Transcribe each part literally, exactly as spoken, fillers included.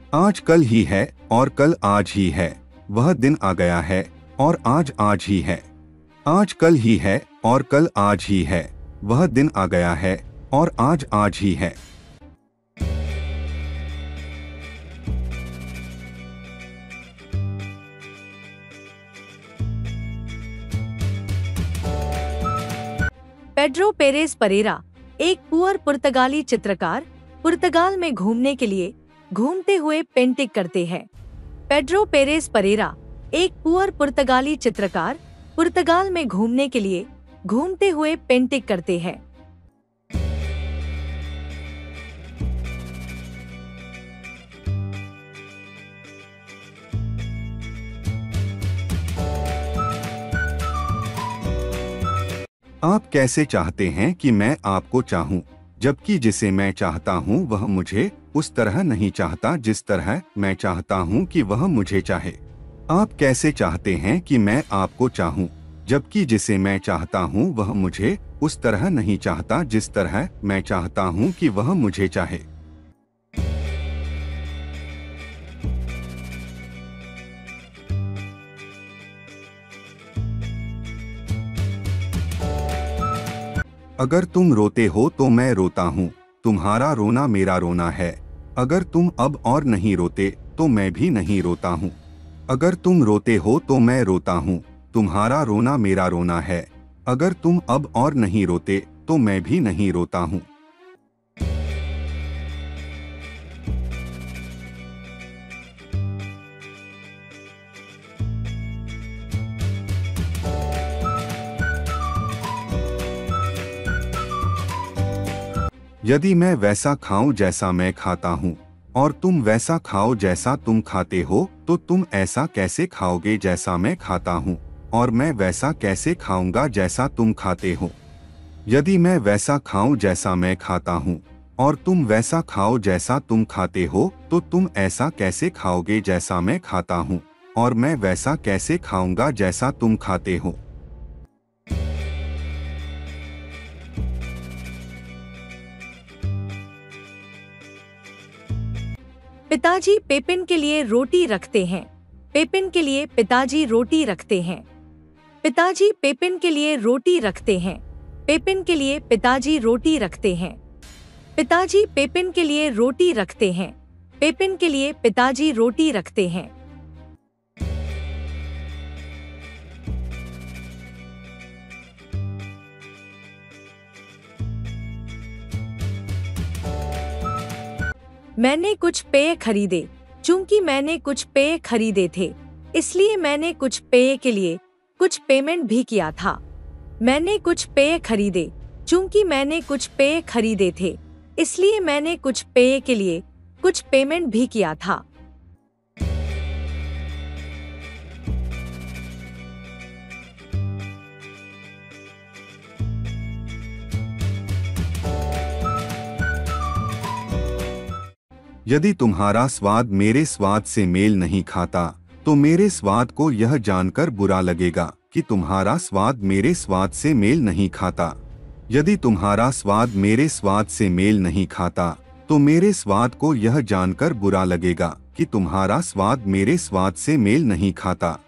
आज कल ही है और कल आज ही है, वह दिन आ गया है और आज आज ही है। आज कल ही है और कल आज ही है, वह दिन आ गया है और आज आज ही है। पेड्रो पेरेज परेरा एक पुअर पुर्तगाली चित्रकार पुर्तगाल में घूमने के लिए घूमते हुए पेंटिंग करते हैं। पेड्रो पेरेज परेरा एक पुअर पुर्तगाली चित्रकार पुर्तगाल में घूमने के लिए घूमते हुए पेंटिंग करते हैं। आप कैसे चाहते हैं कि मैं आपको चाहूं, जबकि जिसे मैं चाहता हूं वह मुझे उस तरह नहीं चाहता जिस तरह मैं चाहता हूं कि वह मुझे चाहे। आप कैसे चाहते हैं कि मैं आपको चाहूं, जबकि जिसे मैं चाहता हूं वह मुझे उस तरह नहीं चाहता जिस तरह मैं चाहता हूं कि वह मुझे चाहे। अगर तुम रोते हो तो मैं रोता हूँ, तुम्हारा रोना मेरा रोना है। अगर तुम अब और नहीं रोते तो मैं भी नहीं रोता हूँ। अगर तुम रोते हो तो मैं रोता हूँ, तुम्हारा रोना मेरा रोना है। अगर तुम अब और नहीं रोते तो मैं भी नहीं रोता हूँ। यदि मैं वैसा खाऊं जैसा मैं खाता हूं और तुम वैसा खाओ जैसा तुम खाते हो, तो तुम ऐसा कैसे खाओगे जैसा मैं खाता हूं और मैं वैसा कैसे खाऊंगा जैसा तुम खाते हो। यदि मैं वैसा खाऊं जैसा मैं खाता हूं और तुम वैसा खाओ जैसा तुम खाते हो, तो तुम ऐसा कैसे खाओगे जैसा मैं खाता हूं और मैं वैसा कैसे खाऊंगा जैसा तुम खाते हो। पिताजी पेपिन के लिए रोटी रखते हैं। पेपिन के लिए पिताजी रोटी रखते हैं। पिताजी पेपिन के लिए रोटी रखते हैं। पेपिन के लिए पिताजी रोटी रखते हैं। पिताजी पेपिन के लिए रोटी रखते हैं। पेपिन के लिए पिताजी रोटी रखते हैं। मैंने कुछ पेय खरीदे। चूंकि मैंने कुछ पेय खरीदे थे, इसलिए मैंने कुछ पेय के लिए कुछ पेमेंट भी किया था। मैंने कुछ पेय खरीदे। चूंकि मैंने कुछ पेय खरीदे थे, इसलिए मैंने कुछ पेय के लिए कुछ पेमेंट भी किया था। यदि तुम्हारा स्वाद मेरे स्वाद से मेल नहीं खाता, तो मेरे स्वाद को यह जानकर बुरा लगेगा कि तुम्हारा स्वाद मेरे स्वाद से मेल नहीं खाता। यदि तुम्हारा स्वाद मेरे स्वाद से मेल नहीं खाता, तो मेरे स्वाद को यह जानकर बुरा लगेगा कि तुम्हारा स्वाद मेरे स्वाद से मेल नहीं खाता।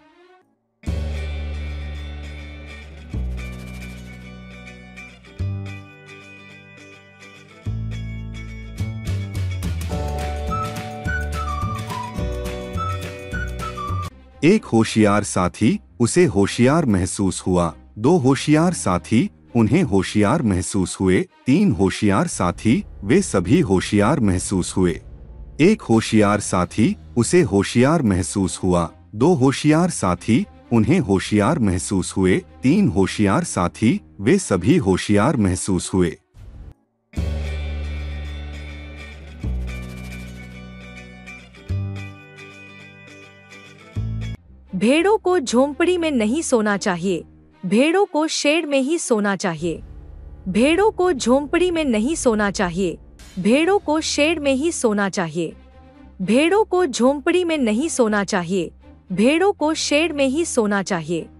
एक होशियार साथी, उसे होशियार महसूस हुआ। दो होशियार साथी, उन्हें होशियार महसूस हुए। तीन होशियार साथी, वे सभी होशियार महसूस हुए। एक होशियार साथी, उसे होशियार महसूस हुआ। दो होशियार साथी, उन्हें होशियार महसूस हुए। तीन होशियार साथी, वे सभी होशियार महसूस हुए। भेड़ों को झोंपड़ी में नहीं सोना चाहिए, भेड़ों को शेड में ही सोना चाहिए। भेड़ों को झोंपड़ी में नहीं सोना चाहिए, भेड़ों को शेड में ही सोना चाहिए। भेड़ों को झोंपड़ी में नहीं सोना चाहिए, भेड़ों को शेड में ही सोना चाहिए।